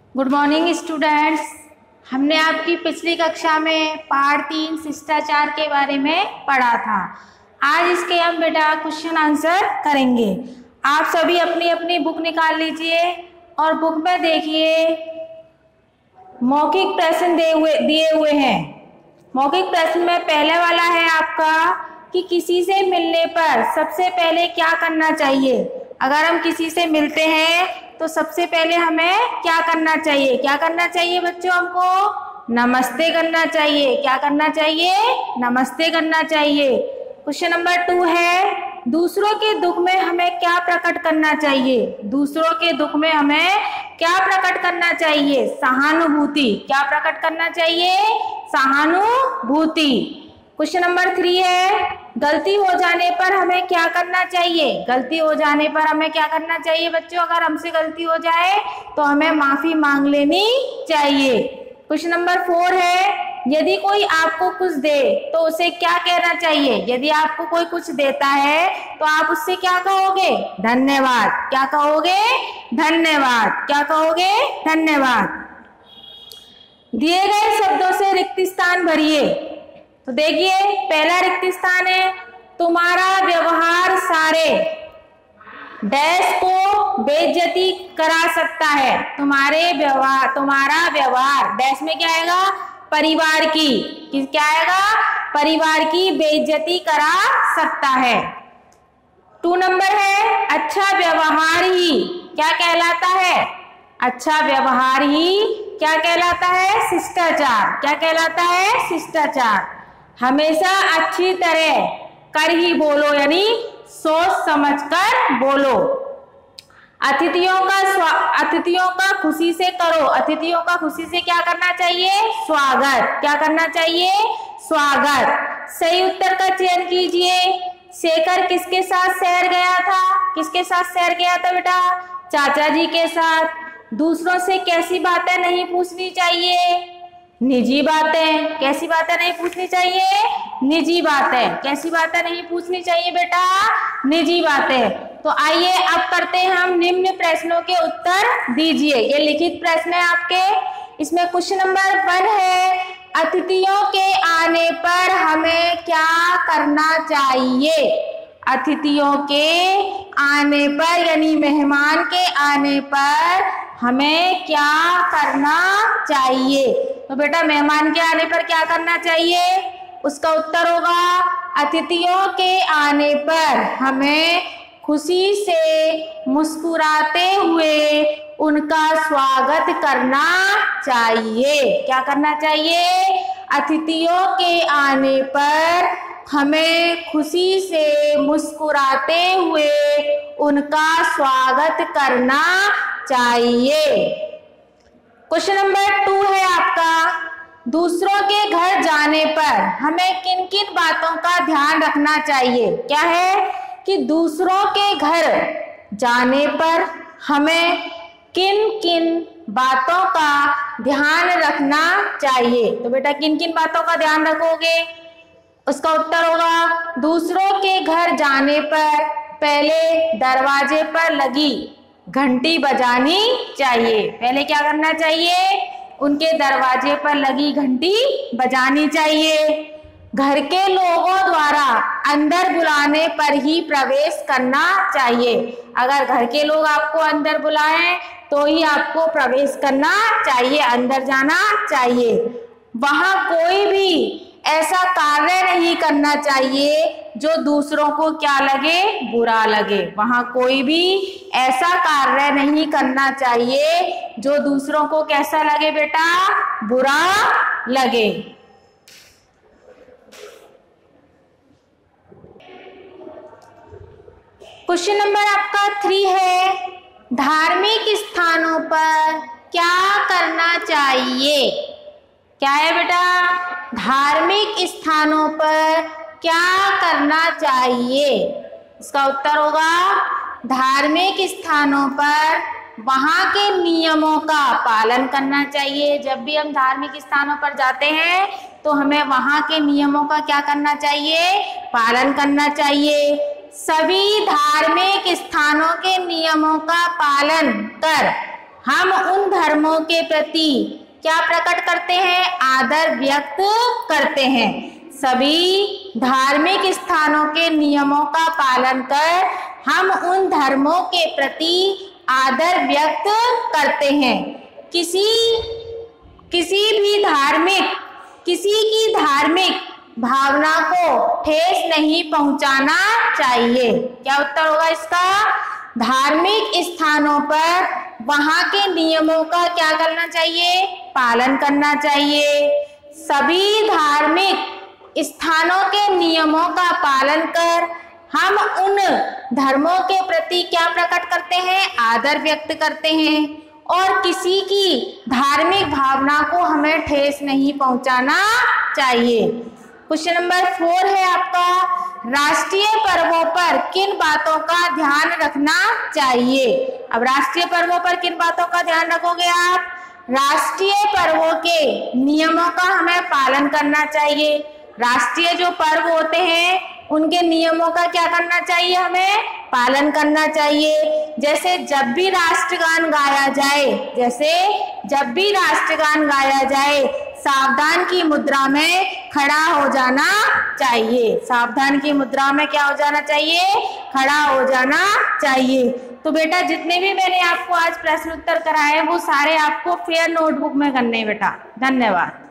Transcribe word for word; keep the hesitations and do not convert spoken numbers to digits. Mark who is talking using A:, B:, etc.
A: Good morning students. हमने आपकी पिछली कक्षा में पाठ तीन शिष्टाचार के बारे में पढ़ा था। आज इसके हम बेटा क्वेश्चन आंसर करेंगे। आप सभी अपनी अपनी बुक निकाल लीजिए और बुक में देखिए मौखिक प्रश्न दिए हुए दिए हुए हैं। मौखिक प्रश्न में पहले वाला है आपका कि किसी से मिलने पर सबसे पहले क्या करना चाहिए। अगर हम किसी से मिलते हैं तो सबसे पहले हमें क्या करना चाहिए? क्या करना चाहिए बच्चों? हमको नमस्ते करना चाहिए। क्या करना चाहिए? नमस्ते करना चाहिए। क्वेश्चन नंबर टू है, दूसरों के दुख में हमें क्या प्रकट करना चाहिए? दूसरों के दुख में हमें क्या प्रकट करना चाहिए? सहानुभूति। क्या प्रकट करना चाहिए? सहानुभूति। क्वेश्चन नंबर थ्री है, गलती हो जाने पर हमें क्या करना चाहिए? गलती हो जाने पर हमें क्या करना चाहिए बच्चों? अगर हमसे गलती हो जाए तो हमें माफी मांग लेनी चाहिए। क्वेश्चन नंबर फोर है, यदि कोई आपको कुछ दे तो उसे क्या कहना चाहिए? यदि आपको कोई कुछ देता है तो आप उससे क्या कहोगे? धन्यवाद। क्या कहोगे? धन्यवाद। क्या कहोगे? धन्यवाद। दिए गए शब्दों से रिक्त स्थान भरिए। तो देखिए पहला रिक्त स्थान है, तुम्हारा व्यवहार सारे डैश को बेइज्जती करा सकता है। तुम्हारे व्यवहार तुम्हारा व्यवहार डैश में क्या आएगा? परिवार की। किस क्या आएगा? परिवार की बेइज्जती करा सकता है। टू नंबर है, अच्छा व्यवहार ही क्या कहलाता है? अच्छा व्यवहार ही क्या कहलाता है? शिष्टाचार। क्या कहलाता है? शिष्टाचार। हमेशा अच्छी तरह कर ही बोलो, यानी सोच समझ कर बोलो। अतिथियों का अतिथियों का खुशी से करो। अतिथियों का खुशी से क्या करना चाहिए? स्वागत। क्या करना चाहिए? स्वागत। सही उत्तर का चयन कीजिए। शेखर किसके साथ शहर गया था? किसके साथ शहर गया था बेटा? चाचा जी के साथ। दूसरों से कैसी बातें नहीं पूछनी चाहिए? निजी बातें। कैसी बातें नहीं पूछनी चाहिए? निजी बातें। कैसी बातें नहीं पूछनी चाहिए बेटा? निजी बातें। तो आइए अब करते हैं हम निम्न प्रश्नों के उत्तर दीजिए। ये लिखित प्रश्न है आपके। इसमें क्वेश्चन नंबर वन है, अतिथियों के आने पर हमें क्या करना चाहिए? अतिथियों के आने पर यानी मेहमान के आने पर हमें क्या करना चाहिए? तो बेटा मेहमान के आने पर क्या करना चाहिए? उसका उत्तर होगा, अतिथियों के आने पर हमें खुशी से मुस्कुराते हुए उनका स्वागत करना चाहिए। क्या करना चाहिए? अतिथियों के आने पर हमें खुशी से मुस्कुराते हुए उनका स्वागत करना चाहिए। क्वेश्चन नंबर टू है आपका, दूसरों के घर जाने पर हमें किन किन बातों का ध्यान रखना चाहिए? क्या है कि दूसरों के घर जाने पर हमें किन किन बातों का ध्यान रखना चाहिए? तो बेटा किन किन बातों का ध्यान रखोगे? उसका उत्तर होगा, दूसरों के घर जाने पर पहले दरवाजे पर लगी घंटी बजानी चाहिए। पहले क्या करना चाहिए? उनके दरवाजे पर लगी घंटी बजानी चाहिए। घर के लोगों द्वारा अंदर बुलाने पर ही प्रवेश करना चाहिए। अगर घर के लोग आपको अंदर बुलाएं तो ही आपको प्रवेश करना चाहिए, अंदर जाना चाहिए। वहां कोई भी ऐसा कार्य नहीं करना चाहिए जो दूसरों को क्या लगे? बुरा लगे। वहां कोई भी ऐसा कार्य नहीं करना चाहिए जो दूसरों को कैसा लगे बेटा? बुरा लगे। क्वेश्चन नंबर आपका थ्री है, धार्मिक स्थानों पर क्या करना चाहिए? क्या है बेटा? धार्मिक स्थानों पर क्या करना चाहिए? इसका उत्तर होगा, धार्मिक स्थानों पर वहां के नियमों का पालन करना चाहिए। जब भी हम धार्मिक स्थानों पर जाते हैं तो हमें वहां के नियमों का क्या करना चाहिए? पालन करना चाहिए। सभी धार्मिक स्थानों के नियमों का पालन कर हम उन धर्मों के प्रति क्या प्रकट करते हैं? आदर व्यक्त करते हैं। सभी धार्मिक स्थानों के नियमों का पालन कर हम उन धर्मों के प्रति आदर व्यक्त करते हैं। किसी किसी भी धार्मिक किसी की धार्मिक भावना को ठेस नहीं पहुंचाना चाहिए। क्या उत्तर होगा इसका? धार्मिक स्थानों पर वहां के नियमों का क्या करना चाहिए? पालन करना चाहिए। सभी धार्मिक स्थानों के नियमों का पालन कर हम उन धर्मों के प्रति क्या प्रकट करते हैं? आदर व्यक्त करते हैं। और किसी की धार्मिक भावना को हमें ठेस नहीं पहुंचाना चाहिए। क्वेश्चन नंबर फोर है आपका, राष्ट्रीय पर्वों पर किन बातों का ध्यान रखना चाहिए? अब राष्ट्रीय पर्वों पर किन बातों का ध्यान रखोगे आप? राष्ट्रीय पर्वों के नियमों का हमें पालन करना चाहिए। राष्ट्रीय जो पर्व होते हैं उनके नियमों का क्या करना चाहिए? हमें पालन करना चाहिए। जैसे जब भी राष्ट्रगान गाया जाए जैसे जब भी राष्ट्रगान गाया जाए सावधान की मुद्रा में खड़ा हो जाना चाहिए। सावधान की मुद्रा में क्या हो जाना चाहिए? खड़ा हो जाना चाहिए। तो बेटा जितने भी मैंने आपको आज प्रश्न उत्तर कराए वो सारे आपको फेयर नोटबुक में करने बेटा। धन्यवाद।